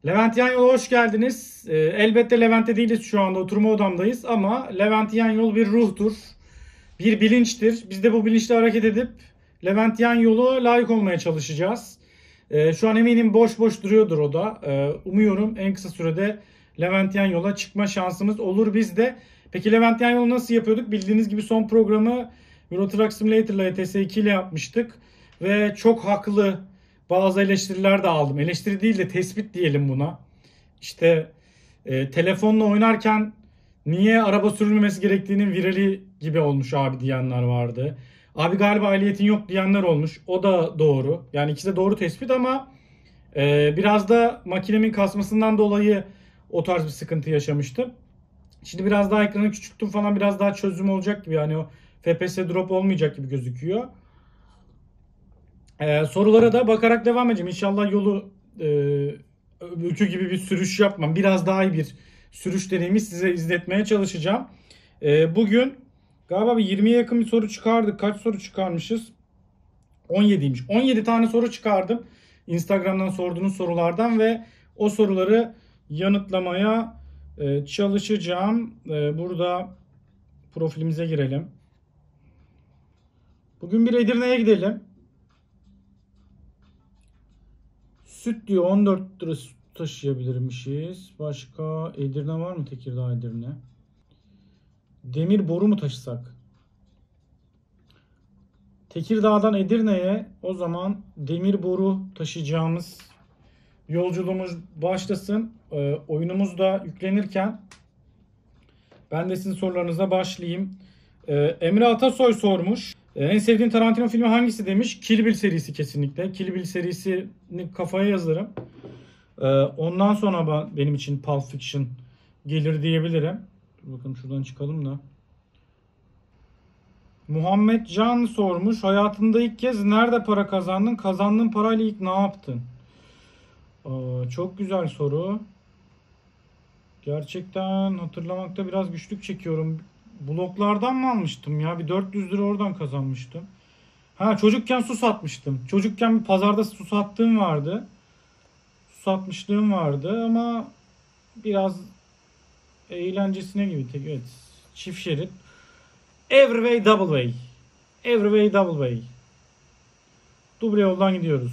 Levent Yan Yol'a hoş geldiniz. Elbette Levent'te değiliz, şu anda oturma odamdayız ama Levent Yan Yol bir ruhtur, bir bilinçtir. Biz de bu bilinçle hareket edip Levent Yan Yol'a layık olmaya çalışacağız. Şu an eminim boş boş duruyordur o da. Umuyorum en kısa sürede Levent Yan Yol'a çıkma şansımız olur biz de. Peki Levent Yan Yol'u nasıl yapıyorduk? Bildiğiniz gibi son programı Euro Truck Simulator ile ETS2 ile yapmıştık. Ve çok haklı bazı eleştiriler de aldım. Eleştiri değil de tespit diyelim buna. İşte telefonla oynarken niye araba sürülmemesi gerektiğinin virali gibi olmuş abi diyenler vardı. Abi galiba ehliyetin yok diyenler olmuş. O da doğru. Yani ikisi de doğru tespit ama biraz da makinemin kasmasından dolayı o tarz bir sıkıntı yaşamıştım. Şimdi biraz daha ekranı küçülttüm falan, biraz daha çözüm olacak gibi. Yani o FPS drop olmayacak gibi gözüküyor. Sorulara da bakarak devam edeceğim. İnşallah yolu ülkü gibi bir sürüş yapmam. Biraz daha iyi bir sürüş deneyimi size izletmeye çalışacağım. Bugün galiba bir 20'ye yakın bir soru çıkardık. Kaç soru çıkarmışız? 17'ymiş. 17 tane soru çıkardım. Instagram'dan sorduğunuz sorulardan ve o soruları yanıtlamaya çalışacağım. Burada profilimize girelim. Bugün bir Edirne'ye gidelim. Süt diyor 14 lira süt taşıyabilirmişiz. Başka Edirne var mı? Tekirdağ Edirne. Demir boru mu taşısak? Tekirdağ'dan Edirne'ye o zaman demir boru taşıyacağımız yolculuğumuz başlasın. Oyunumuz da yüklenirken ben de sizin sorularınıza başlayayım. Emre Atasoy sormuş. En sevdiğin Tarantino filmi hangisi demiş. Kill Bill serisi kesinlikle. Kill Bill serisini kafaya yazarım. Ondan sonra benim için Pulp Fiction gelir diyebilirim. Bakın şuradan çıkalım da. Muhammed Can sormuş. Hayatında ilk kez nerede para kazandın? Kazandığın parayla ilk ne yaptın? Çok güzel soru. Gerçekten hatırlamakta biraz güçlük çekiyorum. Bloklardan mı almıştım ya? Bir 400 lira oradan kazanmıştım. Ha, çocukken su satmıştım. Çocukken bir pazarda su sattığım vardı. Su satmışlığım vardı ama biraz eğlencesine gibi. Evet. Çift şerit. Every way double way. Every way double way. Duble yoldan gidiyoruz.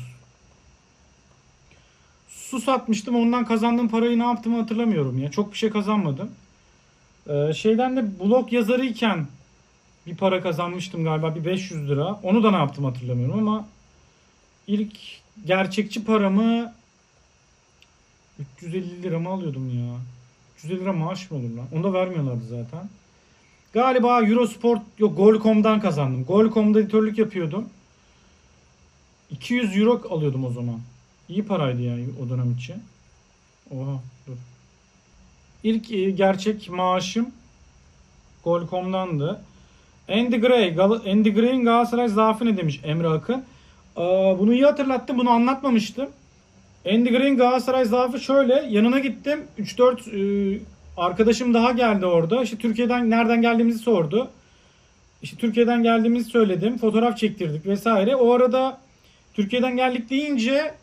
Su satmıştım. Ondan kazandığım parayı ne yaptığımı hatırlamıyorum ya. Çok bir şey kazanmadım. Şeyden de blog yazarıyken bir para kazanmıştım galiba, bir 500 lira. Onu da ne yaptım hatırlamıyorum ama ilk gerçekçi paramı 350 lira mı alıyordum ya? 350 lira maaş mı olur lan? Onu da vermiyorlardı zaten. Galiba Eurosport, yok, Gol.com'dan kazandım. Gol.com'da editörlük yapıyordum. 200 euro alıyordum o zaman. İyi paraydı yani o dönem için. Oha dur. İlk gerçek maaşım Gol.com'dandı. Andy Gray'in Galatasaray zaafı ne demiş Emre Akın. Bunu iyi hatırlattım. Bunu anlatmamıştım. Andy Gray'in Galatasaray zaafı şöyle. Yanına gittim. 3-4 arkadaşım daha geldi orada. İşte Türkiye'den nereden geldiğimizi sordu. İşte Türkiye'den geldiğimizi söyledim. Fotoğraf çektirdik vesaire. O arada Türkiye'den geldik deyince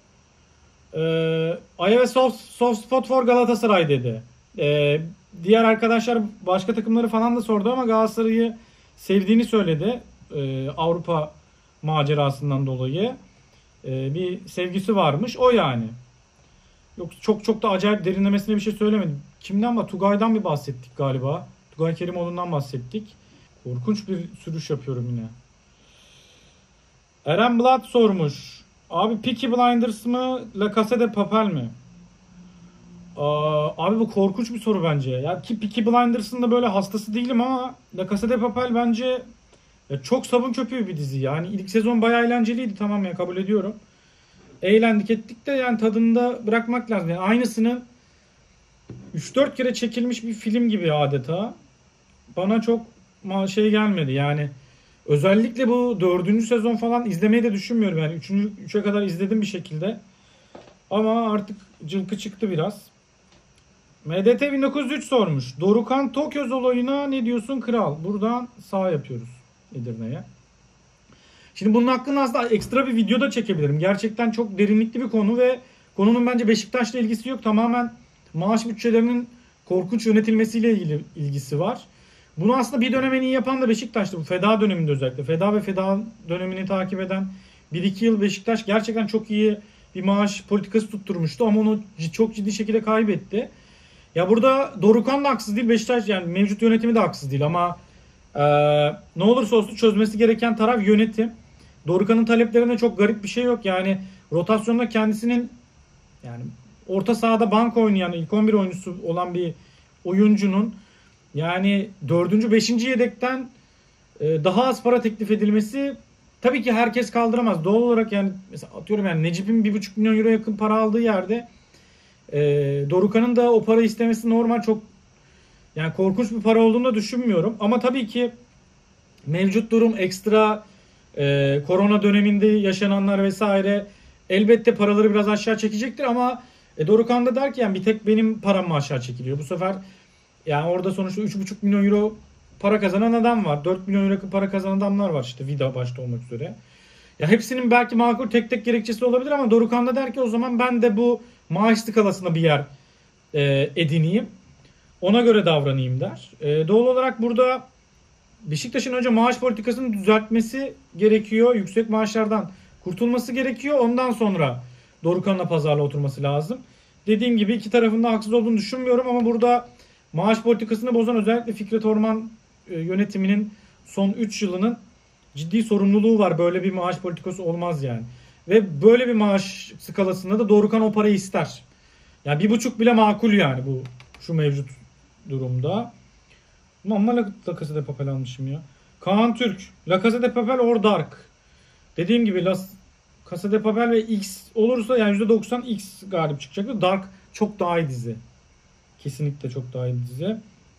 I have a soft spot for Galatasaray dedi. Diğer arkadaşlar başka takımları falan da sordu ama Galatasaray'ı sevdiğini söyledi. Avrupa macerasından dolayı. Bir sevgisi varmış. O yani. Yok, çok da acayip derinlemesine bir şey söylemedim. Kimden Tugay'dan bir bahsettik galiba. Tugay Kerimoğlu'ndan bahsettik. Korkunç bir sürüş yapıyorum yine. Eren Blat sormuş. Abi Peaky Blinders mı? La Casa de Papel mi? Abi bu korkunç bir soru bence. Ya ki Peaky Blinders'ın da böyle hastası değilim ama La Casa de Papel bence çok sabun köpüğü bir dizi. Yani ilk sezon bayağı eğlenceliydi, tamam ya, kabul ediyorum. Eğlendik ettik de yani tadında bırakmak lazım. Yani aynısını 3-4 kere çekilmiş bir film gibi adeta. Bana çok şey gelmedi yani. Özellikle bu 4. sezon falan izlemeyi de düşünmüyorum. Yani 3'e kadar izledim bir şekilde. Ama artık cılkı çıktı biraz. MDT 1903 sormuş. Dorukan Tokyöz olayına ne diyorsun kral? Buradan sağ yapıyoruz Edirne'ye. Şimdi bunun hakkında aslında ekstra bir video da çekebilirim. Gerçekten çok derinlikli bir konu ve Konunun bence Beşiktaş'la ilgisi yok. Tamamen maaş bütçelerinin korkunç yönetilmesiyle ilgisi var. Bunu aslında bir dönem en iyi yapan da Beşiktaş'tı. Bu feda döneminde özellikle. Feda dönemini takip eden 1-2 yıl Beşiktaş gerçekten çok iyi bir maaş politikası tutturmuştu. Ama onu çok ciddi şekilde kaybetti. Ya burada Dorukhan da haksız değil. Beşiktaş yani mevcut yönetimi de haksız değil. Ama ne olursa olsun çözmesi gereken taraf yönetim. Dorukhan'ın taleplerinde çok garip bir şey yok. Yani rotasyonda kendisinin yani orta sahada bank oynayan ilk 11 oyuncusu olan bir oyuncunun yani 4. 5. yedekten daha az para teklif edilmesi tabii ki herkes kaldıramaz. Doğal olarak yani mesela atıyorum yani Necip'in 1,5 milyon euro yakın para aldığı yerde Dorukhan'ın da o para istemesi normal, çok yani korkunç bir para olduğunu da düşünmüyorum. Ama tabii ki mevcut durum ekstra korona döneminde yaşananlar vesaire elbette paraları biraz aşağı çekecektir ama Dorukhan da der ki yani bir tek benim param mı aşağı çekiliyor? Bu sefer yani orada sonuçta 3,5 milyon euro para kazanan adam var. 4 milyon euro para kazanan adamlar var işte Vida başta olmak üzere. Ya hepsinin belki makul tek tek gerekçesi olabilir ama Dorukhan da der ki o zaman ben de bu maaş skalasında bir yer edineyim. Ona göre davranayım der. Doğal olarak burada Beşiktaş'ın önce maaş politikasını düzeltmesi gerekiyor. Yüksek maaşlardan kurtulması gerekiyor. Ondan sonra Dorukhan'la pazarla oturması lazım. Dediğim gibi iki tarafında haksız olduğunu düşünmüyorum ama burada maaş politikasını bozan özellikle Fikret Orman yönetiminin son 3 yılının ciddi sorumluluğu var. Böyle bir maaş politikası olmaz yani. Ve böyle bir maaş skalasında da Dorukhan o parayı ister. Yani 1,5 bile makul yani bu şu mevcut durumda. Ama La Casa de Papel almışım ya. Kaan Türk. La Casa de Papel or Dark. Dediğim gibi La Casa de Papel ve X olursa yani %90 X galip çıkacaktı. Dark çok daha iyi dizi. Kesinlikle çok daha iyi dizi.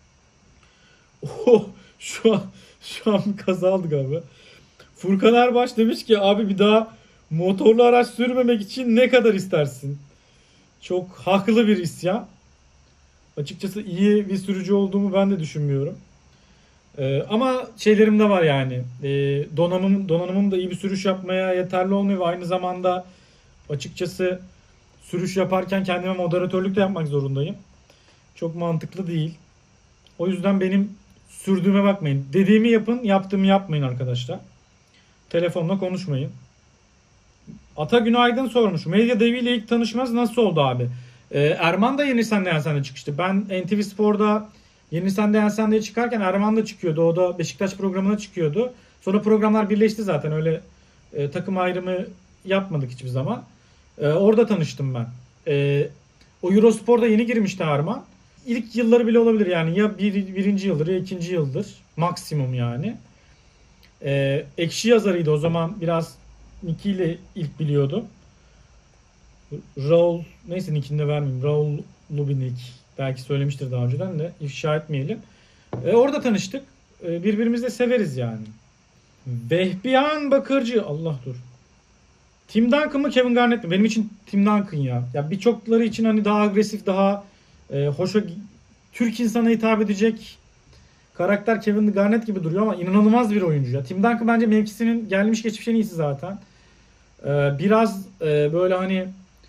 Oh, şu an bir kaza aldı galiba. Furkan Erbaş demiş ki abi bir daha motorlu araç sürmemek için ne kadar istersin? Çok haklı bir isyan. Açıkçası iyi bir sürücü olduğumu ben de düşünmüyorum. Ama şeylerim de var yani. Donanımım da iyi bir sürüş yapmaya yeterli olmuyor ve aynı zamanda açıkçası sürüş yaparken kendime moderatörlük de yapmak zorundayım. Çok mantıklı değil. O yüzden benim sürdüğüme bakmayın. Dediğimi yapın, yaptığımı yapmayın arkadaşlar. Telefonla konuşmayın. Ata Günaydın sormuş. Medya deviyle ilk tanışmanız nasıl oldu abi? Erman da Yeni Sen de Yensen'de çıkmıştı. Ben NTV Spor'da Yeni Sen de Yensen'de çıkarken Erman da çıkıyordu. O da Beşiktaş programına çıkıyordu. Sonra programlar birleşti zaten. Öyle takım ayrımı yapmadık hiçbir zaman. Orada tanıştım ben. O Eurospor'da yeni girmişti Erman. İlk yılları bile olabilir yani. Ya birinci yıldır ya ikinci yıldır. Maksimum yani. Ekşi yazarıydı o zaman. Biraz Nick ile ilk biliyordum. Raul, neyse nickini de vermeyeyim. Raul Lubinik. Belki söylemiştir daha önceden de. İfşa etmeyelim. Orada tanıştık. Birbirimizi de severiz yani. Vehbihan Bakırcı. Allah dur. Tim Duncan mı Kevin Garnett mi? Benim için Tim Duncan ya. Ya birçokları için hani daha agresif, daha hoşa Türk insana hitap edecek karakter Kevin Garnett gibi duruyor ama inanılmaz bir oyuncu ya. Tim Duncan bence mevkisinin gelmiş geçmiş en iyisi zaten. Biraz böyle hani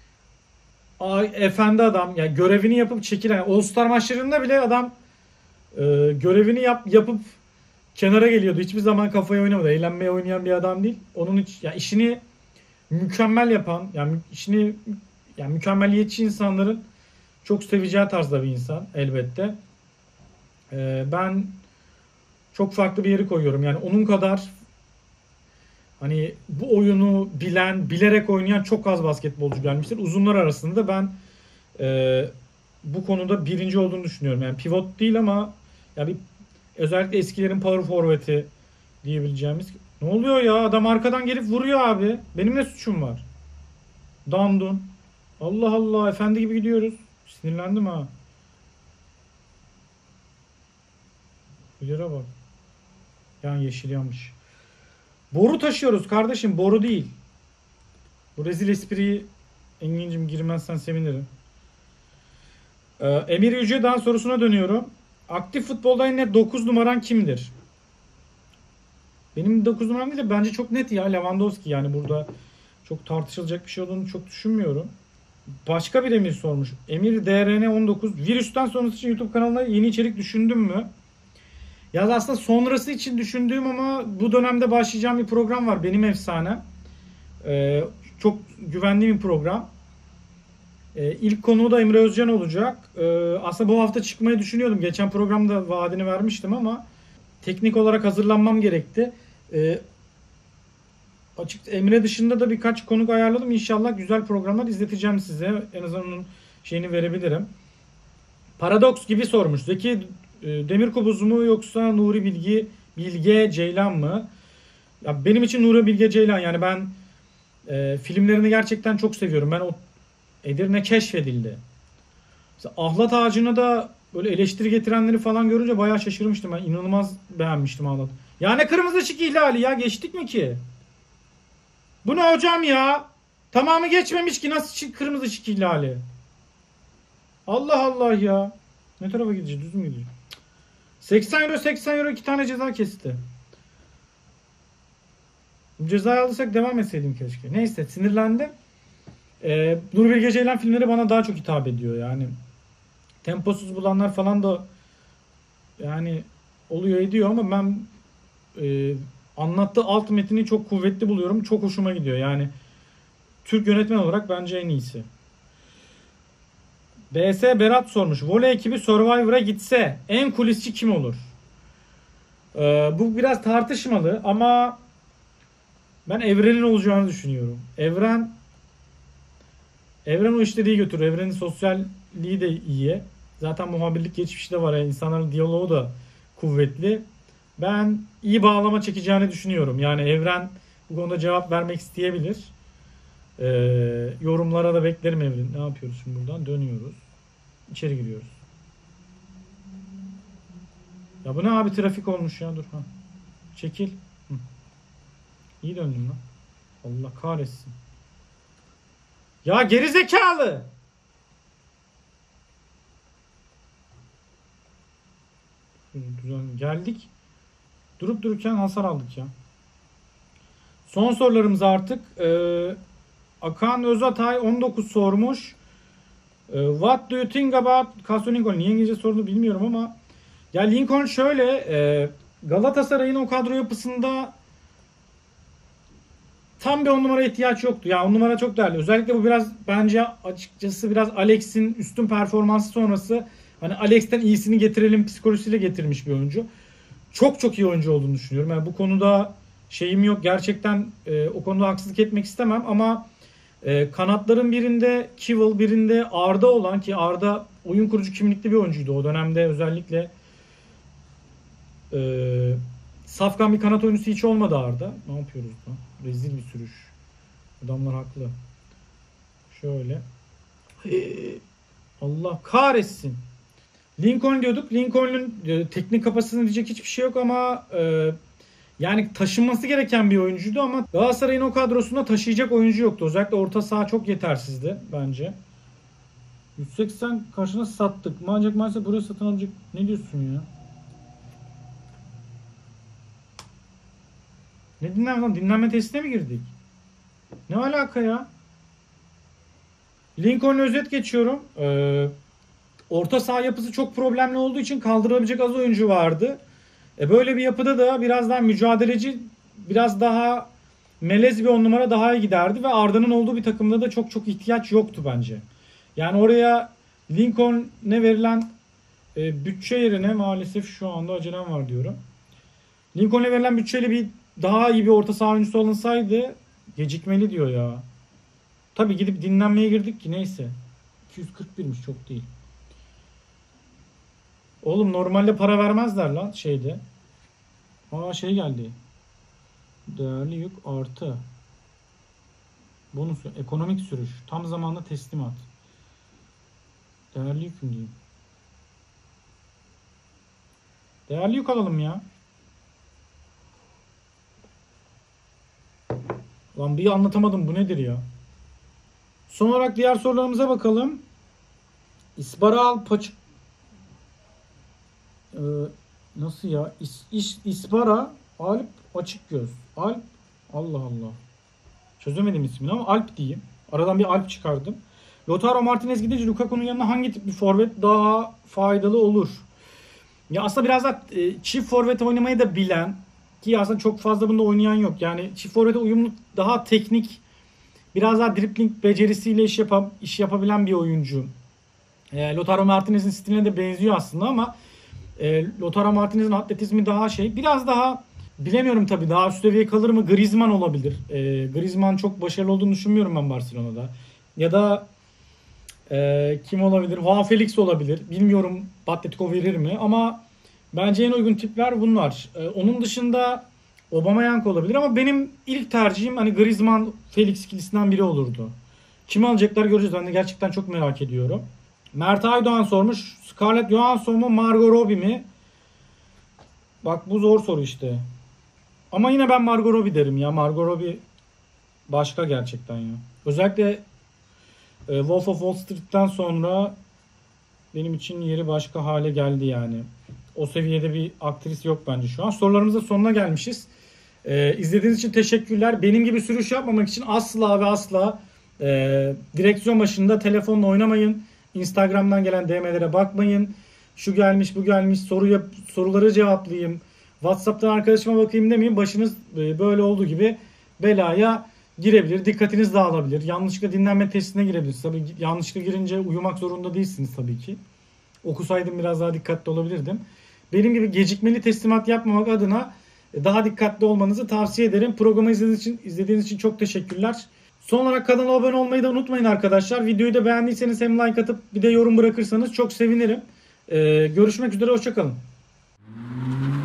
efendi adam yani görevini yapıp çekilen All Star maçlarında bile adam görevini yapıp kenara geliyordu. Hiçbir zaman kafaya oynamadı. Eğlenmeye oynayan bir adam değil. Onun yani işini mükemmel yapan yani işini yani mükemmeliyetçi insanların çok seveceği tarzda bir insan elbette. Ben çok farklı bir yeri koyuyorum. Yani onun kadar hani bu oyunu bilen, bilerek oynayan çok az basketbolcu gelmiştir. Uzunlar arasında ben bu konuda birinci olduğunu düşünüyorum. Yani pivot değil ama yani özellikle eskilerin power forward'i diyebileceğimiz. Ne oluyor ya? Adam arkadan gelip vuruyor abi. Benim ne suçum var? Dandun. Allah Allah. Efendi gibi gidiyoruz. Sinirlendim ha. Yere bak. Yan yeşil yanmış. Boru taşıyoruz kardeşim. Boru değil. Bu rezil espriyi Engin'cim girmezsen sevinirim. Emir Yüce'den sorusuna dönüyorum. Aktif futbolda en net 9 numaran kimdir? Benim 9 numaram değil de bence çok net ya Lewandowski. Yani burada çok tartışılacak bir şey olduğunu çok düşünmüyorum. Başka bir Emir sormuş. Emir DRN19. Virüsten sonrası için YouTube kanalına yeni içerik düşündün mü? Ya aslında sonrası için düşündüğüm ama bu dönemde başlayacağım bir program var. Benim efsane. Çok güvenli bir program. İlk konuğu da Emre Özcan olacak. Aslında bu hafta çıkmayı düşünüyordum. Geçen programda vaadini vermiştim ama teknik olarak hazırlanmam gerekti. Açık Emre dışında da birkaç konuk ayarladım. İnşallah güzel programlar izleteceğim size. En azından onun şeyini verebilirim. Paradoks gibi sormuş. Zeki Demirkubuz mu yoksa Nuri Bilge Ceylan mı? Ya benim için Nuri Bilge Ceylan. Yani ben filmlerini gerçekten çok seviyorum. Ben o Edirne keşfedildi. Mesela Ahlat Ağacı'na da böyle eleştiri getirenleri falan görünce bayağı şaşırmıştım. Ben inanılmaz beğenmiştim Ahlat. Ya ne kırmızı ışık ihlali ya, geçtik mi ki? Bu ne hocam ya? Tamamı geçmemiş ki, nasıl kırmızı ışık ihlali? Allah Allah ya. Ne tarafa gideceğiz? Düz mü gideceğiz? 80 euro 80 euro 2 tane ceza kesti. Bu cezayı alırsak devam etseydim keşke. Neyse, sinirlendim. Nuri Bilge Ceylan filmleri bana daha çok hitap ediyor yani. Temposuz bulanlar falan da yani oluyor ediyor ama ben anlattığı alt metni çok kuvvetli buluyorum. Çok hoşuma gidiyor yani. Türk yönetmen olarak bence en iyisi. BS Berat sormuş. Voley ekibi Survivor'a gitse en kulisçi kim olur? Bu biraz tartışmalı ama ben Evren'in olacağını düşünüyorum. Evren o işleri iyi götürür. Evren'in sosyalliği de iyi. Zaten muhabirlik geçmişi de var. Yani insanların diyaloğu da kuvvetli. Ben iyi bağlama çekeceğini düşünüyorum. Yani Evren bu konuda cevap vermek isteyebilir. Yorumlara da beklerim Evren. Ne yapıyoruz şimdi buradan? Dönüyoruz. İçeri giriyoruz. Ya bu ne abi, trafik olmuş ya, dur. Ha. Çekil. Hı. İyi döndüm lan. Allah kahretsin. Ya geri zekalı. Geldik. Durup dururken hasar aldık ya. Son sorularımız artık. Akan Özatay 19 sormuş. What do you think about Casio Lincoln? Niye İngilizce sorunu bilmiyorum ama ya Lincoln şöyle, Galatasaray'ın o kadro yapısında tam bir 10 numara ihtiyaç yoktu. Ya 10 numara çok değerli. Özellikle bu biraz bence açıkçası biraz Alex'in üstün performansı sonrası, hani Alex'ten iyisini getirelim psikolojisiyle getirmiş bir oyuncu. Çok çok iyi oyuncu olduğunu düşünüyorum. Yani bu konuda şeyim yok. Gerçekten o konuda haksızlık etmek istemem ama kanatların birinde Kivil, birinde Arda olan, ki Arda oyun kurucu kimlikli bir oyuncuydu o dönemde, özellikle safkan bir kanat oyuncusu hiç olmadı Arda. Ne yapıyoruz lan? Rezil bir sürüş. Adamlar haklı. Şöyle. Allah kahretsin. Lincoln diyorduk. Lincoln'un teknik kapasitesine diyecek hiçbir şey yok ama yani taşınması gereken bir oyuncuydu ama Galatasaray'ın o kadrosunda taşıyacak oyuncu yoktu. Özellikle orta saha çok yetersizdi bence. 180 karşına sattık. Ancak maalesef buraya satın alacak. Ne diyorsun ya? Ne dinlenme lan? Dinlenme testine mi girdik? Ne alaka ya? Lincoln'la özet geçiyorum. Orta saha yapısı çok problemli olduğu için kaldırabilecek az oyuncu vardı. Böyle bir yapıda da biraz daha mücadeleci, biraz daha melez bir 10 numara daha iyi giderdi ve Arda'nın olduğu bir takımda da çok ihtiyaç yoktu bence. Yani oraya Lincoln'e verilen bütçe yerine, maalesef şu anda acelem var diyorum. Lincoln'e verilen bütçeyle bir daha iyi bir orta saha oyuncusu alınsaydı, gecikmeli diyor ya. Tabii gidip dinlenmeye girdik ki neyse. 241'miş, çok değil. Oğlum normalde para vermezler lan şeyde. Şey geldi. Değerli yük artı. Bonus. Ekonomik sürüş. Tam zamanlı teslimat. Değerli yük mü diyeyim? Değerli yük alalım ya. Lan bir anlatamadım, bu nedir ya? Son olarak diğer sorularımıza bakalım. İsparal paç... nasıl ya? İspara Alp açık göz. Alp, Allah Allah. Çözemedim ismini ama Alp diyeyim. Aradan bir Alp çıkardım. Lautaro Martinez gidince Lukaku'nun yanına hangi tip bir forvet daha faydalı olur? Ya aslında biraz da çift forvet oynamayı da bilen, ki aslında çok fazla bunda oynayan yok. Yani çift forvete uyumlu, daha teknik, biraz daha dribbling becerisiyle iş yapabilen bir oyuncu. Lautaro Martinez'in stiline de benziyor aslında ama Lautaro Martinez'in atletizmi daha biraz daha bilemiyorum tabii, daha üst seviye kalır mı? Griezmann olabilir. Griezmann çok başarılı olduğunu düşünmüyorum ben Barcelona'da. Ya da kim olabilir? Joao Felix olabilir. Bilmiyorum Atletico verir mi ama bence en uygun tipler bunlar. Onun dışında Aubameyang olabilir ama benim ilk tercihim hani Griezmann Felix ikilisinden biri olurdu. Kimi alacaklar göreceğiz. Ben de gerçekten çok merak ediyorum. Mert Aydoğan sormuş. Scarlett Johansson mu Margot Robbie mi? Bak bu zor soru işte. Ama yine ben Margot Robbie derim ya. Margot Robbie başka gerçekten ya. Özellikle Wolf of Wall Street'ten sonra benim için yeri başka hale geldi yani. O seviyede bir aktris yok bence şu an. Sorularımızın sonuna gelmişiz. İzlediğiniz için teşekkürler. Benim gibi sürüş yapmamak için asla ve asla direksiyon başında telefonla oynamayın. Instagram'dan gelen DM'lere bakmayın. Şu gelmiş, bu gelmiş, soruları cevaplayayım. WhatsApp'tan arkadaşıma bakayım demeyin. Başınız böyle olduğu gibi belaya girebilir. Dikkatiniz dağılabilir. Yanlışlıkla dinlenme testine girebilirsiniz. Tabii yanlışlıkla girince uyumak zorunda değilsiniz tabii ki. Okusaydım biraz daha dikkatli olabilirdim. Benim gibi gecikmeli teslimat yapmamak adına daha dikkatli olmanızı tavsiye ederim. Programı izlediğiniz için çok teşekkürler. Son olarak kanala abone olmayı da unutmayın arkadaşlar. Videoyu da beğendiyseniz hem like atıp bir de yorum bırakırsanız çok sevinirim. Görüşmek üzere, hoşça kalın.